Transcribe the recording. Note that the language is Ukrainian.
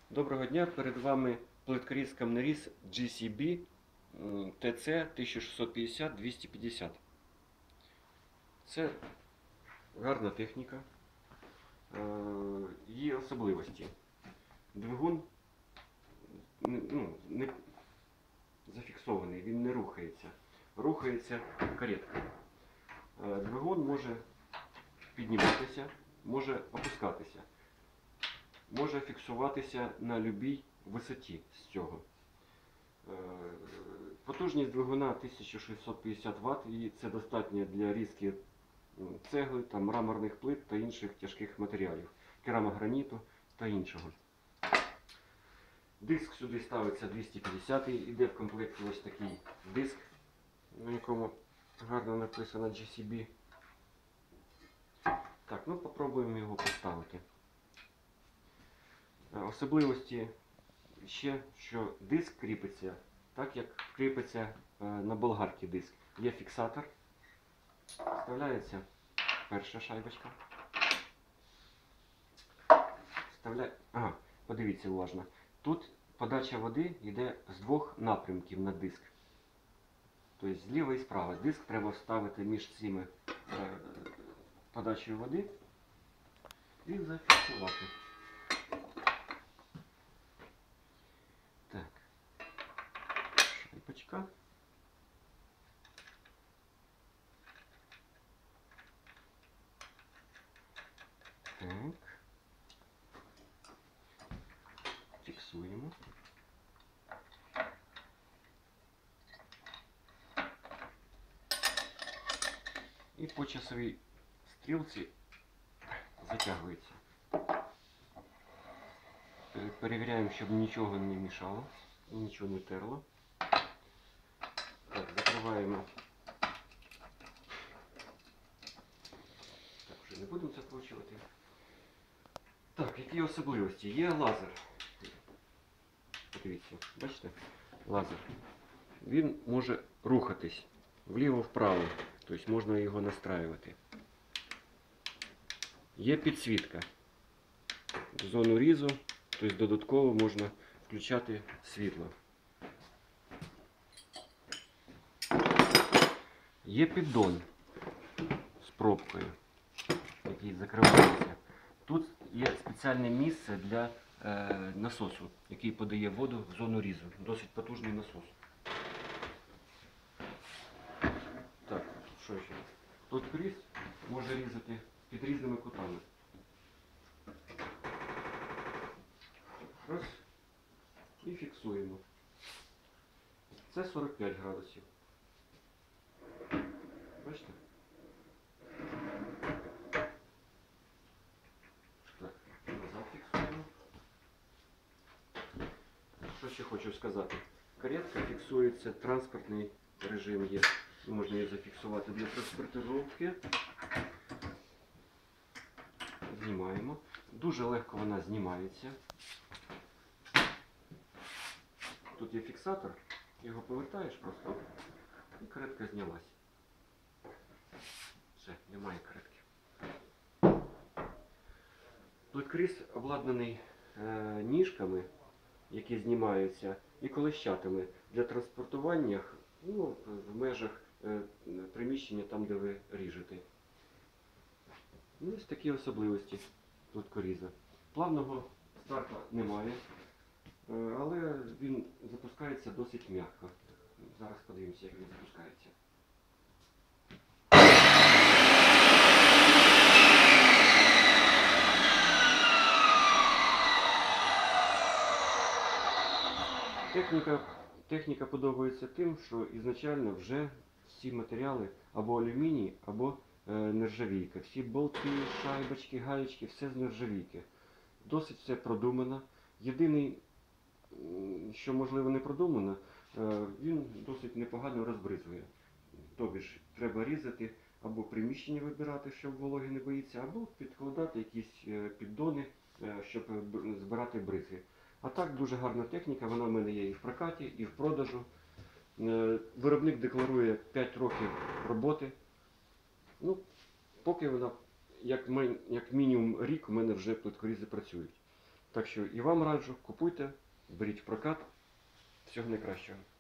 Доброго дня! Перед вами плиткоріз камнеріз GCB TC 1650-250. Це гарна техніка. Її особливості. Двигун не зафіксований, він не рухається. Рухається каретка. Двигун може підніматися, може опускатися. Може фіксуватися на будь-якій висоті з цього. Потужність двигуна 1650 Вт, і це достатньо для різки цегли, мраморних плит та інших тяжких матеріалів, керамограніту та іншого. Диск сюди ставиться 250, іде в комплекті ось такий диск, на якому гарно написано GCB. Так, попробуємо його поставити. Особливості ще, що диск кріпиться так, як кріпиться на болгарці диск. Є фіксатор, вставляється перша шайбочка. Подивіться уважно. Тут подача води йде з двох напрямків на диск. Тобто зліва і справа. Диск треба вставити між цими подачею води і зафіксувати. Шайбочка. Так. Фіксуємо. І по часовій стрілці затягується. Перевіряємо, щоб нічого не мішало, нічого не терло. Так, закриваємо. Так, вже не будемо закручувати. Так, які особливості? Є лазер. Подивіться, бачите? Лазер. Він може рухатись вліво-вправо, тобто можна його настраювати. Є підсвітка. В зону різу, тобто додатково можна включати світло. Є піддон з пробкою, який закривається. Тут є спеціальне місце для насосу, який подає воду в зону різу. Досить потужний насос. Так, що ще? Тут кріс може різати під різними кутами. Раз. І фіксуємо. Це 45 градусів. Бачите? Так, назад фіксуємо. Що ще хочу сказати? Каретка фіксується, транспортний режим є. Можна її зафіксувати для транспортировки. Знімаємо. Дуже легко вона знімається. Тут є фіксатор, його повертаєш просто і каретка знялась. Все, немає каретки. Плиткоріз обладнаний ніжками, які знімаються, і колещатами для транспортування в межах приміщення, там де ви ріжете. Ось такі особливості плиткоріза. Плавного старту немає, але він запускається досить м'яко. Зараз подивимося, як він запускається. Техніка подобається тим, що ізначально вже всі матеріали або алюміній, або нержавійка. Всі болти, шайбочки, гаєчки, все з нержавійки. Досить все продумано. Єдине, що можливо не продумано, він досить непогано розбризує. Тобі ж треба різати, або приміщення вибирати, щоб вологи не боїться, або підкладати якісь піддони, щоб збирати бризги. А так, дуже гарна техніка, вона в мене є і в прокаті, і в продажу. Виробник декларує 5 років роботи. Поки вона, як мінімум рік, у мене вже плиткорізи працюють. Так що і вам раджу, купуйте, беріть в прокат. Всього найкращого.